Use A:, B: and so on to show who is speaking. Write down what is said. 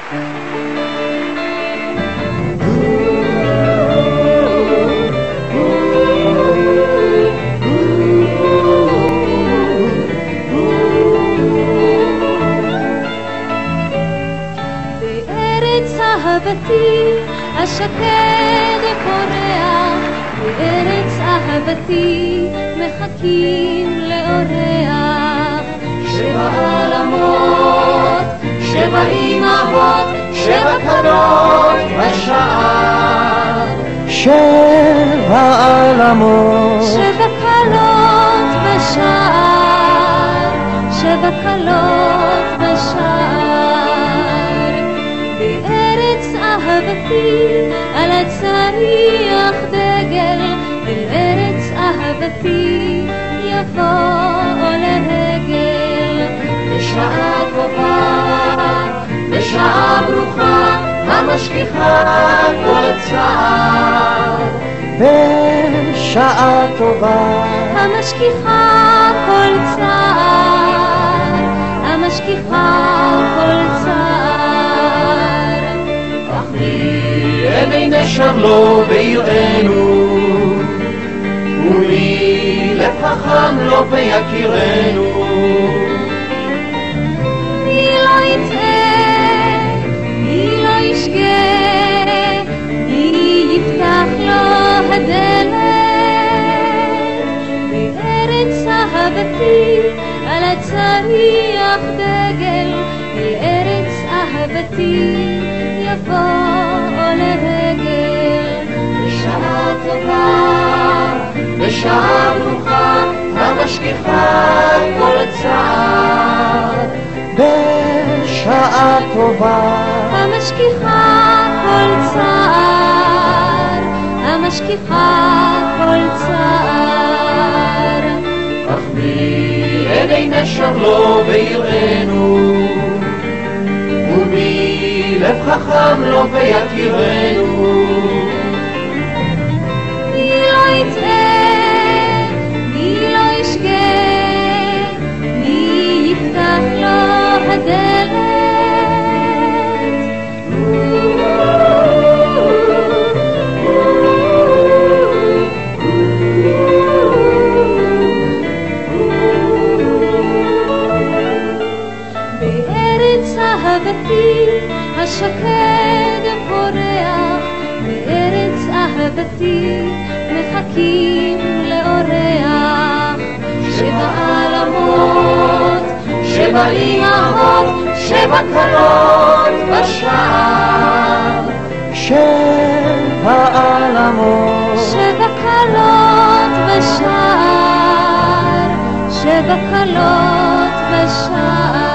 A: אהבתי השקד פורח, בארץ אהבתי מחכים לאורח. 7 עולמות, 7 אמהות, 7 קלות בשער.
B: 7 עולמות,
A: 7 קלות בשער, 7 קלות בשער. בארץ אהבתי על הצריח דגל, אל ארץ אהבתי יבוא לרגל. בשעה טובה, בשעה ברוכה, המשכיחה כל צער.
B: בשעה טובה,
A: המשכיחה כל צער, המשכיחה כל צער.
C: אך מי עיני נשר לו ביראנו, ומי לב חכם לו ביקירנו.
A: מי לא יטעה, מי לא ישגה, מי יפתח לו הדלת. בארץ אהבתי על הצריח דגל, אל ארץ אהבתי יבוא לרגל.
C: בשעה טובה, בשעה ברוכה, המשכיחה כל צער.
B: בשעה טובה,
A: המשכיחה כל צער, המשכיחה כל צער.
C: אך מי עיני נשר לו ביראנו, ומי לב חכם לו ביקירנו.
A: מי לא יטעה, מי לא ישגה, מי יפתח לו הדלת. בארץ אהבתי השקד פורח, בארץ אהבתי מחכים לאורח. 7 עולמות, 7 אמהות, 7 קלות בשער.
B: 7 עולמות,
A: 7 קלות בשער, 7 קלות בשער.